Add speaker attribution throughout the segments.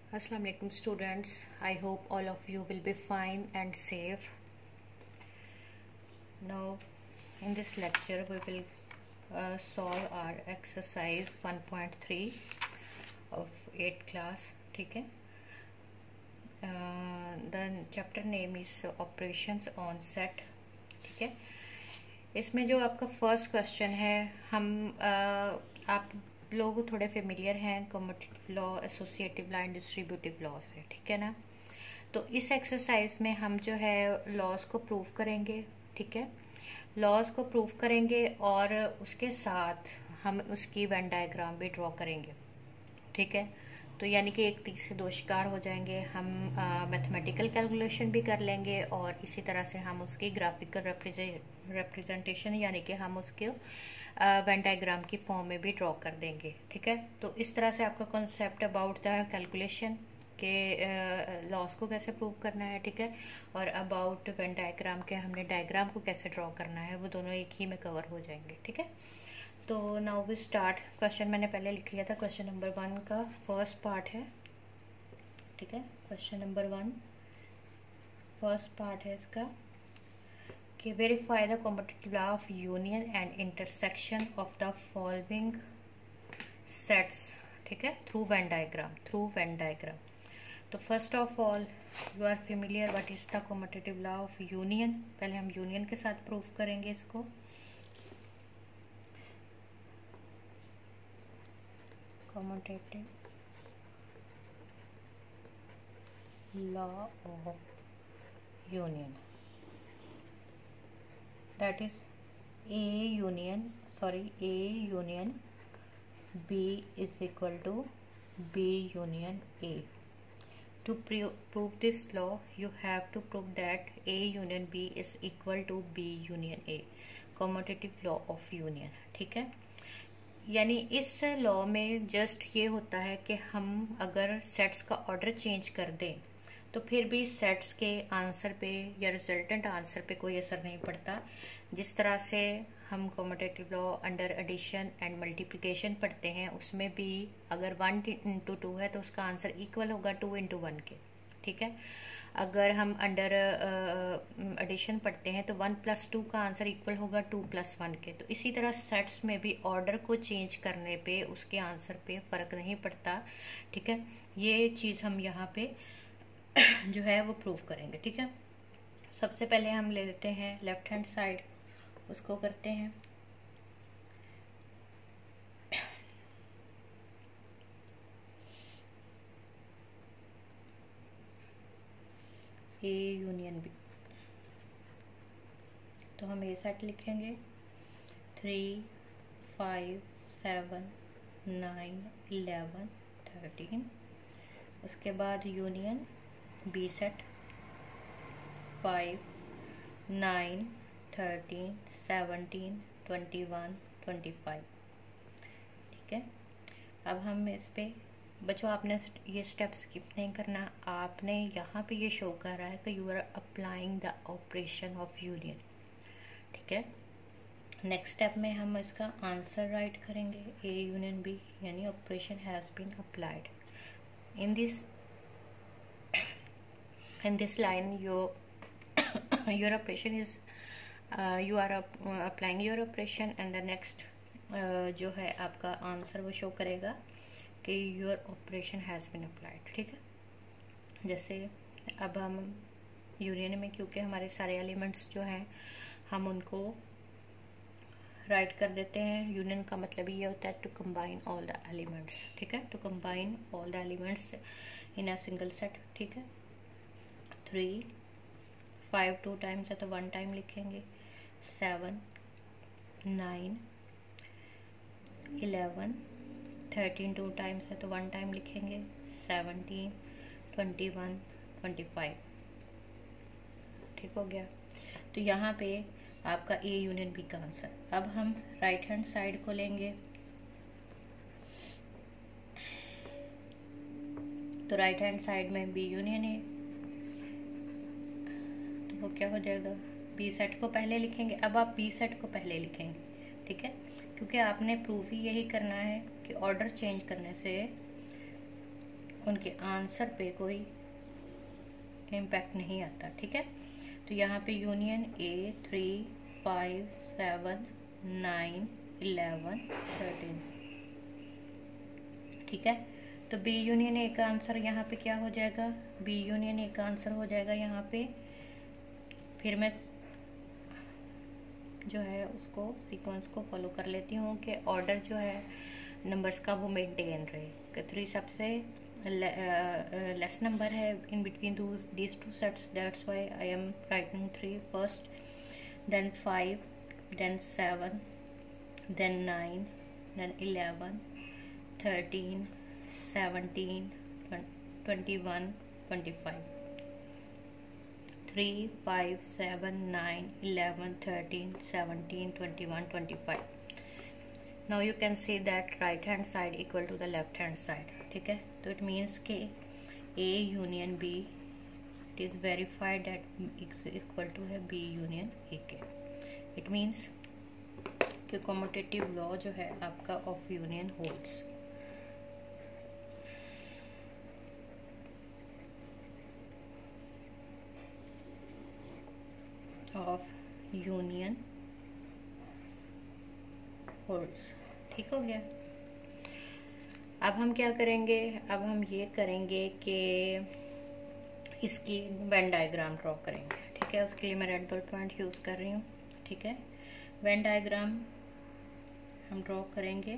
Speaker 1: Assalamu alaikum students. I hope all of you will be fine and safe. Now in this lecture we will solve our exercise 1.3 of 8th class. ठीक है. The chapter name is operations on set. ठीक है. इसमें जो आपका first question है, आप लोग थोड़े फेमिलियर हैं commutative law, associative law and distributive law से. ठीक है ना. तो इस एक्सरसाइज में हम जो है लॉज को प्रूव करेंगे. ठीक है. लॉज को प्रूव करेंगे और उसके साथ हम उसकी वेन डायग्राम भी ड्रॉ करेंगे. ठीक है. तो यानी कि एक तीर से दो शिकार हो जाएंगे. हम मैथमेटिकल कैलकुलेशन भी कर लेंगे और इसी तरह से हम उसकी ग्राफिकल रिप्रेजेंटेशन यानी कि हम उसके वेन डायग्राम की फॉर्म में भी ड्रॉ कर देंगे. ठीक है. तो इस तरह से आपका कॉन्सेप्ट अबाउट द कैलकुलेशन के लॉस को कैसे प्रूव करना है. ठीक है. और अबाउट वेन डायग्राम के हमने डायग्राम को कैसे ड्रॉ करना है, वो दोनों एक ही में कवर हो जाएंगे. ठीक है. तो नाउ वी स्टार्ट. क्वेश्चन मैंने पहले लिख लिया था. क्वेश्चन नंबर 1 का फर्स्ट पार्ट है. ठीक है. क्वेश्चन नंबर 1 फर्स्ट पार्ट है इसका कि verify the competitive law of union and intersection of the following sets. ठीक है. Through Venn diagram. तो first of all you are familiar what is the competitive law of union. पहले हम union के साथ प्रूव करेंगे इसको. Commutative law of union, that is A union B is equal to B union A. To prove this law you have to prove that A union B is equal to B union A. Commutative law of union. ठीक है. यानी इस law में just ये होता है कि हम अगर सेट्स का ऑर्डर चेंज कर दें तो फिर भी सेट्स के आंसर पे या रिजल्टेंट आंसर पे कोई असर नहीं पड़ता. जिस तरह से हम commutative law under addition and multiplication पढ़ते हैं, उसमें भी अगर 1 into 2 है तो उसका आंसर इक्वल होगा 2 into 1 के. ठीक है. अगर हम अंडर एडिशन पढ़ते हैं तो 1 + 2 का आंसर इक्वल होगा 2 + 1 के. तो इसी तरह सेट्स में भी ऑर्डर को चेंज करने पे उसके आंसर पे फ़र्क नहीं पड़ता. ठीक है. ये चीज़ हम यहाँ पे जो है वो प्रूव करेंगे. ठीक है. सबसे पहले हम ले लेते हैं लेफ्ट हैंड साइड, उसको करते हैं A यूनियन B. तो हम ए सेट लिखेंगे 3 5 7 9 11 13. उसके बाद यूनियन बी सेट 5 9 13 17 21 25. ठीक है. अब हम इस पे बच्चों आपने ये स्टेप स्किप नहीं करना. आपने यहाँ पे ये शो कर रहा है कि you are applying the operation of union. ठीक है. नेक्स्ट स्टेप में हम इसका आंसर राइट करेंगे ए यूनियन बी, यानी operation has been applied. In this line your operation is you are applying your operation and the next जो है आपका आंसर वो शो करेगा कि your operation has been applied. ठीक है. जैसे अब हम यूनियन में, क्योंकि हमारे सारे एलिमेंट्स जो हैं हम उनको राइट कर देते हैं. यूनियन का मतलब ये होता है to combine all the elements. ठीक है. To combine all the elements in a single set. ठीक है. 3 5 2 टाइम्स है तो 1 टाइम लिखेंगे. 7 9 11 13 2 टाइम्स है तो 1 टाइम लिखेंगे. 17 21 25. ठीक हो गया. तो यहाँ पे आपका ए यूनियन बी का आंसर. अब हम राइट हैंड साइड को लेंगे. तो राइट हैंड साइड में बी यूनियन ए, तो वो क्या हो जाएगा, बी सेट को पहले लिखेंगे. अब आप बी सेट को पहले लिखेंगे. ठीक है. क्योंकि आपने प्रूफ ही यही करना है कि ऑर्डर चेंज करने से उनके आंसर पे कोई इम्पैक्ट नहीं आता। ठीक है, तो यहाँ पे यूनियन ए 3, 5, 7, 9, 11, 13। ठीक है, तो बी यूनियन ए का आंसर यहाँ पे क्या हो जाएगा, बी यूनियन ए का आंसर हो जाएगा यहाँ पे। फिर मैं जो है उसको सीक्वेंस को फॉलो कर लेती हूँ कि ऑर्डर जो है नंबर्स का वो मेंटेन रहे, कि 3 सबसे लेस नंबर है in between these two sets, that's why I am writing 3 first, then 5, then 7, then 9, then 11, 13, 17, 21, 25। 3, 5, 7, 9, 11, 13, 17, 21, 25. Now you can see that right hand side equal to the left hand side. ठीक है, तो it means कि A union B, it is verified that is equal to है B union A के. It means कि commutative law जो है आपका of union holds. Of union holds. ठीक हो गया। अब हम क्या करेंगे, अब हम ये करेंगे कि इसकी वेन डायग्राम ड्रॉ करेंगे। ठीक है, उसके लिए मैं रेड बॉल पॉइंट यूज़ कर रही हूँ। ठीक है, वेन डायग्राम हम ड्रॉ करेंगे।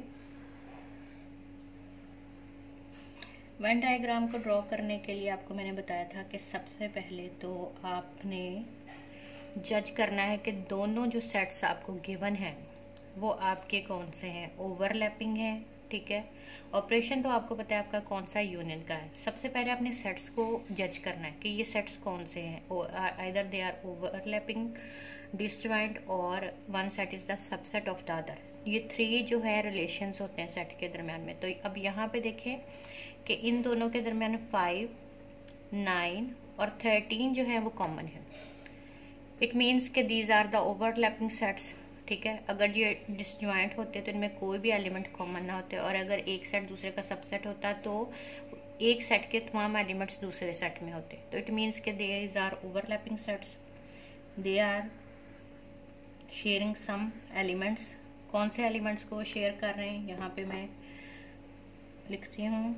Speaker 1: वेन डायग्राम को ड्रॉ करने के लिए आपको मैंने बताया था कि सबसे पहले तो आपने जज करना है कि दोनों जो सेट्स आपको गिवन हैं वो आपके कौन से हैं, ओवरलैपिंग है। ठीक है, ऑपरेशन तो आपको पता है आपका कौन सा यूनियन का है। सबसे पहले आपने सेट्स को जज करना है कि ये सेट्स कौन से हैं, either they are overlapping, disjoint और one set is the subset of the other. ये 3 जो है रिलेशंस होते हैं सेट के दरम्यान में। तो अब यहाँ पे देखें कि इन दोनों के दरम्यान 5, 9 और 13 जो है वो कॉमन है। इट मीन्स के these are the overlapping sets. ठीक है, अगर ये डिसजॉइंट होते तो इनमें कोई भी एलिमेंट कॉमन ना होते, और अगर एक सेट दूसरे का सबसेट होता तो एक सेट के तमाम एलिमेंट्स दूसरे सेट में होते। तो इट मीन्स के these are overlapping sets, they are sharing some elements. कौन से एलिमेंट्स को शेयर कर रहे हैं, यहाँ पे मैं लिखती हूँ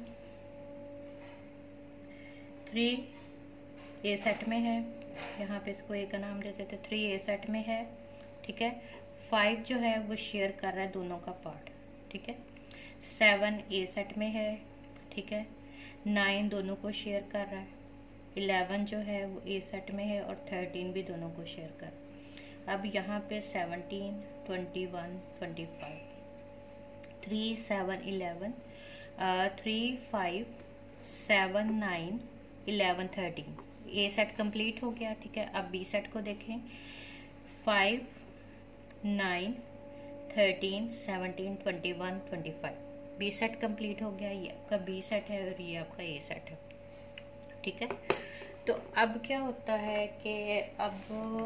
Speaker 1: 3 ए सेट में है, यहाँ पे इसको ए का नाम दे देते, 3 ए सेट में है। ठीक है, 5 जो है वो शेयर कर रहा है दोनों का पार्ट। ठीक है, 7 ए सेट में है। ठीक है, 9 दोनों को शेयर कर रहा है, 11 जो है वो ए सेट में है और 13 भी दोनों को शेयर कर रहा है। अब यहाँ पे 17, 21, 25, 3, 7, 11, 3, 5, 7, 9, 11, 13 ए सेट कंप्लीट हो गया। ठीक है, अब बी सेट को देखें, 5, 9, 13, 17, 21, 25 बी सेट कंप्लीट हो गया। ये आपका बी सेट है और ये आपका ए सेट है। ठीक है, तो अब क्या होता है कि अब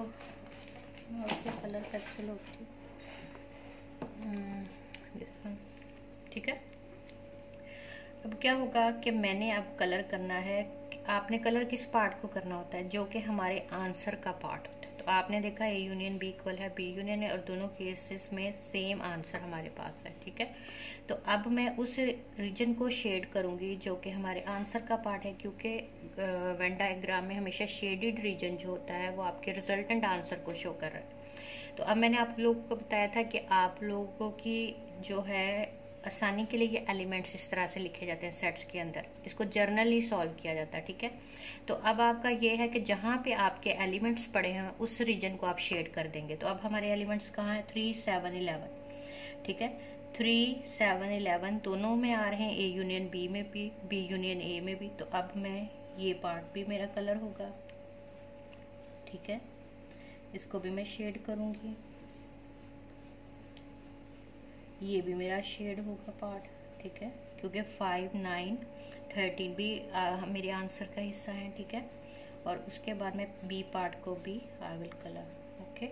Speaker 1: कलर पेंसिल होती है। ठीक है, अब क्या होगा कि मैंने अब कलर करना है। आपने कलर किस पार्ट को करना होता है, जो कि हमारे आंसर का पार्ट होता है। तो आपने देखा ए यूनियन बी इक्वल है बी यूनियन है, और दोनों केसेस में सेम आंसर हमारे पास है। ठीक है, तो अब मैं उस रीजन को शेड करूंगी जो कि हमारे आंसर का पार्ट है, क्योंकि वेन डायग्राम में हमेशा शेडेड रीजन जो होता है वो आपके रिजल्टेंट आंसर को शो कर रहा है। तो अब मैंने आप लोगों को बताया था कि आप लोगों की जो है आसानी के लिए ये एलिमेंट्स इस तरह से लिखे जाते हैं सेट्स के अंदर, इसको जर्नली सॉल्व किया जाता है। ठीक है, तो अब आपका ये है कि जहाँ पे आपके एलिमेंट्स पड़े हैं उस रीजन को आप शेड कर देंगे। तो अब हमारे एलिमेंट्स कहाँ हैं, 3, 7, 11। ठीक है, 3, 7, 11 दोनों में आ रहे हैं, ए यूनियन बी में भी, बी यूनियन ए में भी। तो अब मैं ये पार्ट भी मेरा कलर होगा। ठीक है, इसको भी मैं शेड करूँगी, ये भी मेरा शेड होगा पार्ट। ठीक है, क्योंकि 5, 9, 13 भी मेरे आंसर का हिस्सा है। ठीक है, और उसके बाद मैं बी पार्ट को भी आई विल कलर। ओके,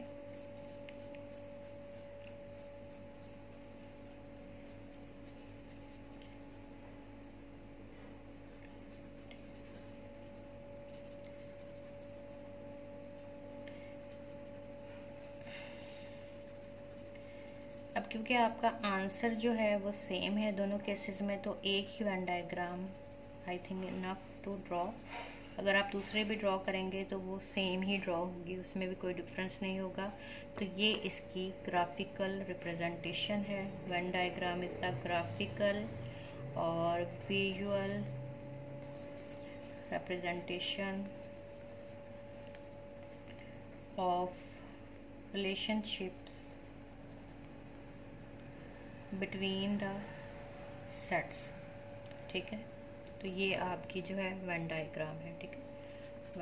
Speaker 1: क्योंकि आपका आंसर जो है वो सेम है दोनों केसेस में, तो एक ही Venn diagram I think enough to draw. अगर आप दूसरे भी ड्रॉ करेंगे तो वो सेम ही ड्रॉ होगी, उसमें भी कोई डिफरेंस नहीं होगा। तो ये इसकी ग्राफिकल रिप्रेजेंटेशन है। Venn diagram is the graphical और visual representation of relationships between the sets। ठीक है, तो ये आपकी जो है वेन डायग्राम है। ठीक है,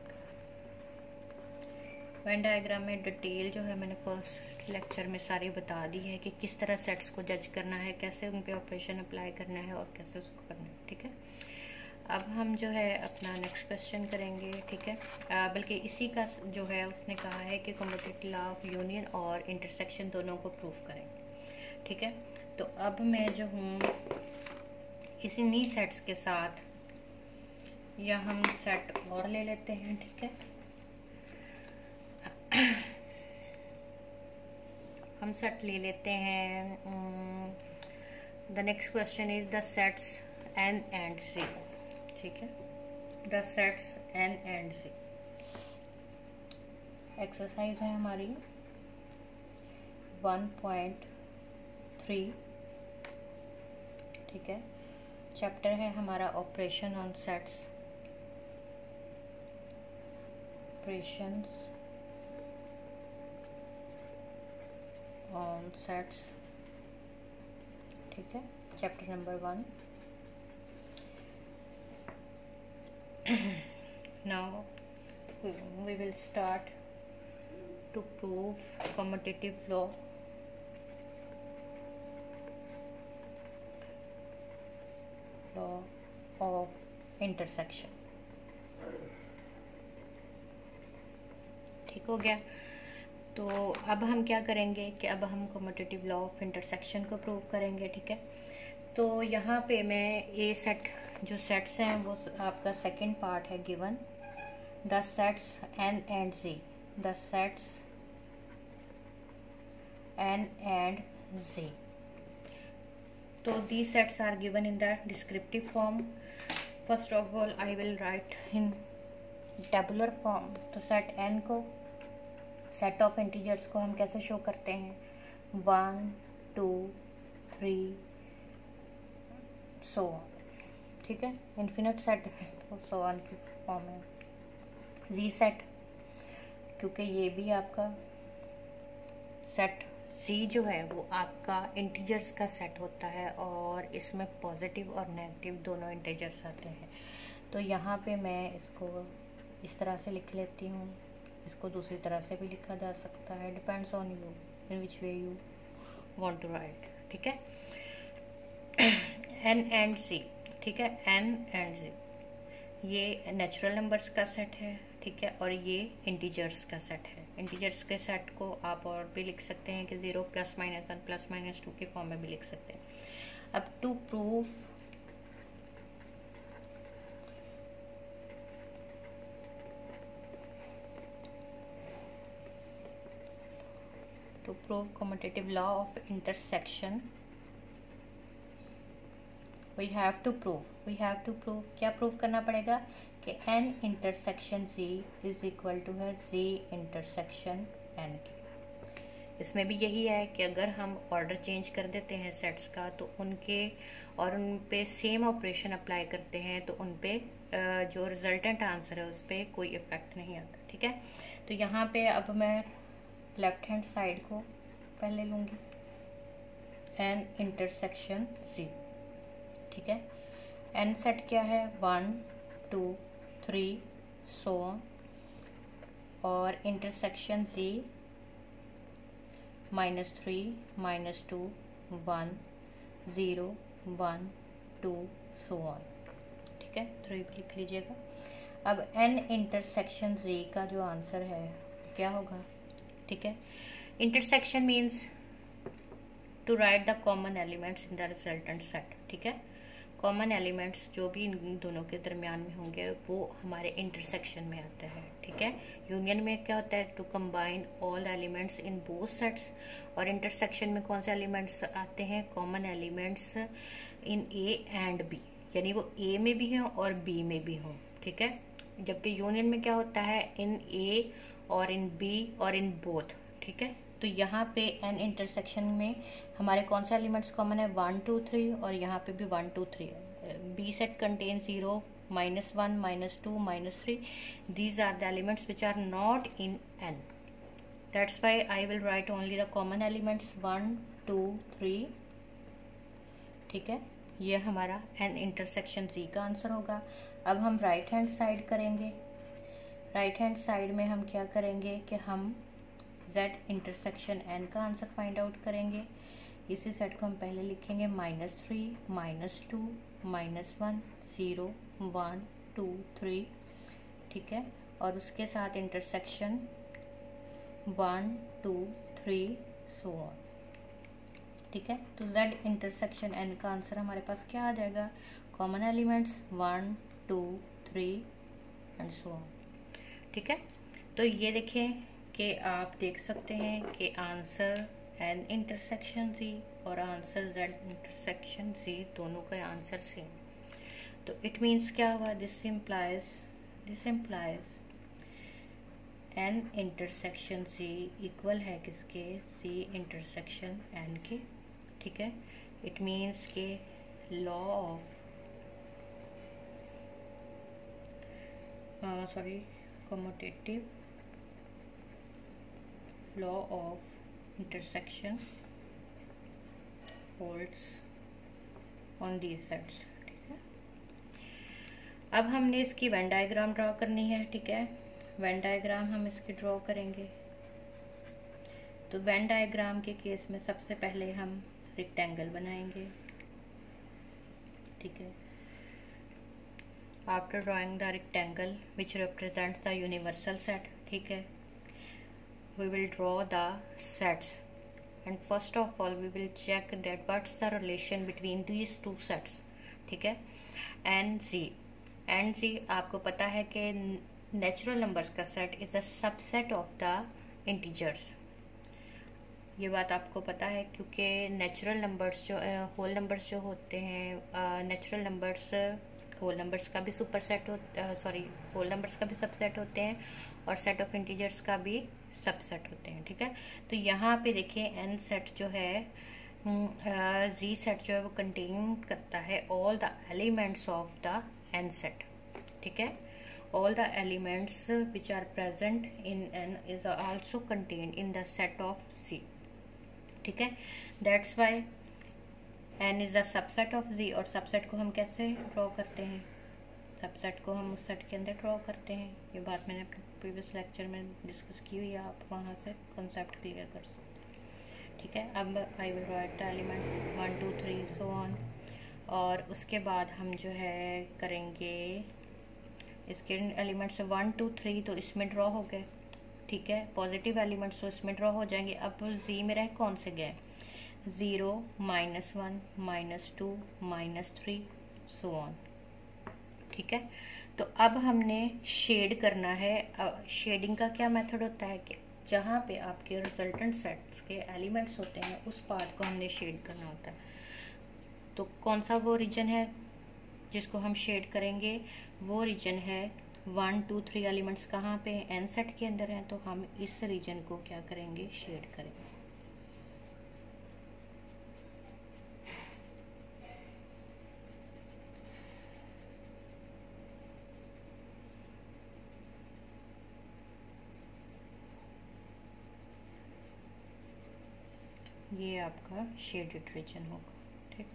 Speaker 1: वेन डायग्राम में डिटेल जो है मैंने फर्स्ट लेक्चर में सारी बता दी है कि किस तरह सेट्स को जज करना है, कैसे उन पे ऑपरेशन अप्लाई करना है और कैसे उसको करना है। ठीक है, अब हम जो है अपना नेक्स्ट क्वेश्चन करेंगे। ठीक है, बल्कि इसी का जो है उसने कहा है कि कम्यूटेटिव लॉ ऑफ यूनियन और इंटरसेक्शन दोनों को प्रूव करें। ठीक है, तो अब मैं जो हूँ इसी सेट्स के साथ, या हम सेट और ले लेते हैं। ठीक है, हम सेट ले लेते हैं। The next question is the sets N and C. ठीक है, the sets N and C exercise है हमारी 1.3। ठीक है, चैप्टर है हमारा operation on sets, operations on sets. ठीक है, chapter number 1। Now we will start to prove commutative law of intersection। ठीक हो गया, तो अब हम क्या करेंगे कि अब हम कम्यूटेटिव लॉ ऑफ इंटरसेक्शन को प्रूव करेंगे। ठीक है, तो यहाँ पे मैं ए सेट जो सेट्स हैं वो आपका सेकंड पार्ट है given, the sets N and G, the sets N and G. तो these sets are given in the descriptive form। First of all I will write in tabular form। तो set n को, set of integers को हम कैसे show करते हैं, 1 2 3 so on. ठीक है, इन्फिनिट सेट है तो सो ऑन की फॉर्म है। जी सेट, क्योंकि ये भी आपका सेट सी जो है वो आपका इंटीजर्स का सेट होता है और इसमें पॉजिटिव और नेगेटिव दोनों इंटीजर्स आते हैं। तो यहाँ पे मैं इसको इस तरह से लिख लेती हूँ, इसको दूसरी तरह से भी लिखा जा सकता है, depends on you in which way you want to write. ठीक है, एन एंड सी। ठीक है, एन एंड सी ये नेचुरल नंबर्स का सेट है। ठीक है, और ये इंटीजर्स का सेट है। इंटीजर्स के सेट को आप और भी लिख सकते हैं कि 0 +- 1 +- 2 के फॉर्म में भी लिख सकते हैं। अब to prove commutative law of intersection we have to prove क्या प्रूव करना पड़ेगा कि n intersection z is equal to है z इंटरसेक्शन n की। इसमें भी यही है कि अगर हम ऑर्डर चेंज कर देते हैं सेट्स का तो उनके और उन पे सेम ऑपरेशन अप्लाई करते हैं तो उन पे जो रिजल्टेंट आंसर है उस पर कोई इफेक्ट नहीं आता। ठीक है, तो यहाँ पे अब मैं लेफ्ट हैंड साइड को पहले लूँगी, n इंटरसेक्शन z। ठीक है, n सेट क्या है, 1 2 3 सो ऑन, और इंटरसेक्शन z -3 -2 1 0 1 2 सो ऑन। ठीक है, तो लिख लीजिएगा। अब n इंटरसेक्शन z का जो आंसर है क्या होगा। ठीक है, intersection means to write the common elements in the resultant set. ठीक है, कॉमन एलिमेंट्स जो भी इन दोनों के दरमियान में होंगे वो हमारे इंटरसेक्शन में आते हैं, ठीक है। यूनियन में क्या होता है, to combine all elements in both sets, और इंटरसेक्शन में कौन से एलिमेंट्स आते हैं, common elements in A and B, यानी वो ए में भी हों और बी में भी हों, ठीक है। जबकि यूनियन में क्या होता है, इन ए और इन बी और इन बोथ, ठीक है। तो यहाँ पे एन इंटरसेक्शन में हमारे कौन से एलिमेंट्स कॉमन है, 1 2 3, और यहाँ पे भी 1 2 3 है। B set contain 0 -1 -2 -3, these are the elements which are not in n. That's why I will write only the common elements 1 2 3, ठीक है। ये हमारा एन इंटरसेक्शन जी का आंसर होगा। अब हम राइट हैंड साइड करेंगे। राइट हैंड साइड में हम क्या करेंगे कि हम z इंटरसेक्शन n का आंसर फाइंड आउट करेंगे। इसी सेट को हम पहले लिखेंगे -3 -2 -1 0 1 2 3, ठीक है। और उसके साथ इंटरसेक्शन 1 2 3 सो ऑन, ठीक है। तो z इंटरसेक्शन n का आंसर हमारे पास क्या आ जाएगा, common elements 1 2 3 and so on, ठीक है। तो ये देखें कि आप देख सकते हैं कि आंसर एन इंटरसेक्शन जी और आंसर z इंटरसेक्शन जी दोनों का आंसर सेम। तो इट मीन्स क्या हुआ, this implies N intersection G equal है किसके, सी इंटरसेक्शन एन के, ठीक है। इट मीन्स के law of commutative law of intersection holds on these sets, ठीक है। अब हमने इसकी वेन डायग्राम ड्रॉ करनी है, ठीक है। वेन डायग्राम हम इसकी ड्रॉ करेंगे। तो वेन डायग्राम के केस में सबसे पहले हम रेक्टेंगल बनाएंगे, ठीक है। After drawing the rectangle which represents the universal set, ठीक है, we will draw the sets, and first of all we will check that what's the relation between these two sets, ठीक है। एंड जी आपको पता है कि नेचुरल नंबर्स का set is the subset of the integers. ये बात आपको पता है क्योंकि नेचुरल नंबर्स जो होल नंबर्स जो होते हैं, नेचुरल नंबर्स होल नंबर्स का भी सुपर सेट होल नंबर्स का भी सबसेट होते हैं और सेट ऑफ इंटीजर्स का भी सबसेट होते हैं, ठीक है। तो यहाँ पे देखिए एन सेट जो है, जी सेट जो है वो कंटेन करता है all the elements of the N set, ठीक है। All the elements which are present in N is also contained in the set of G, ठीक है। That's why N is the subset of G. और subset को हम कैसे draw करते हैं, सबसेट को हम उस सेट के अंदर ड्रॉ करते हैं। ये बात मैंने अपने प्रीवियस लेक्चर में डिस्कस की हुई है, आप वहाँ से कॉन्सेप्ट क्लियर कर सकते हैं, ठीक है। अब I will write the elements 1 2 3 so on, और उसके बाद हम जो है करेंगे इसके एलिमेंट्स 1 2 3 तो इसमें ड्रॉ हो गए, ठीक है। पॉजिटिव एलिमेंट्स तो इसमें ड्रॉ हो जाएंगे। अब जी में रह कौन से गए, 0 -1 -2 -3 सो ऑन, ठीक है। तो अब हमने शेड करना है। शेडिंग का क्या मेथड होता है कि जहाँ पे आपके रिजल्टेंट सेट्स के एलिमेंट्स होते हैं उस पार्ट को हमने शेड करना होता है। तो कौन सा वो रीजन है जिसको हम शेड करेंगे, वो रीजन है 1 2 3 एलिमेंट्स कहाँ पे एन सेट के अंदर हैं, तो हम इस रीजन को क्या करेंगे, शेड करेंगे। ये आपका शेडेड रीजन होगा, ठीक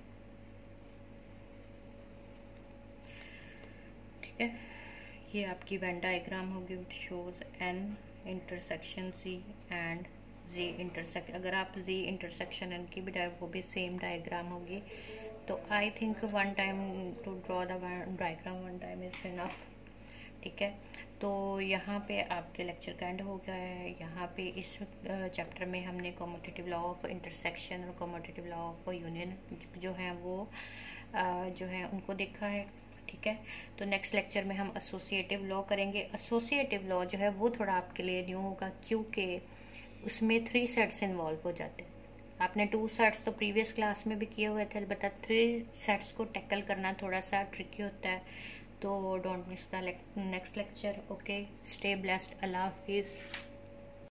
Speaker 1: है। ये आपकी वेन डायग्राम होगी which shows N intersection G and G intersection. अगर आप जी इंटरसेक्शन एन की भी वो भी सेम डायग्राम होगी। तो I think one time to draw the diagram one time is enough, ठीक है। तो यहाँ पे आपके लेक्चर का एंड हो गया है। यहाँ पे इस चैप्टर में हमने कम्यूटेटिव लॉ ऑफ इंटरसेक्शन और कम्यूटेटिव लॉ ऑफ यूनियन जो है वो जो है उनको देखा है, ठीक है। तो नेक्स्ट लेक्चर में हम एसोसिएटिव लॉ करेंगे। एसोसिएटिव लॉ जो है वो थोड़ा आपके लिए न्यू होगा, क्योंकि उसमें 3 सेट्स इन्वॉल्व हो जाते हैं। आपने 2 सेट्स तो प्रीवियस क्लास में भी किए हुए थे, अलबत्ता 3 सेट्स को टैकल करना थोड़ा सा ट्रिकी होता है। तो don't miss the next lecture. Okay, stay blessed, अल्लाह हाफिज़।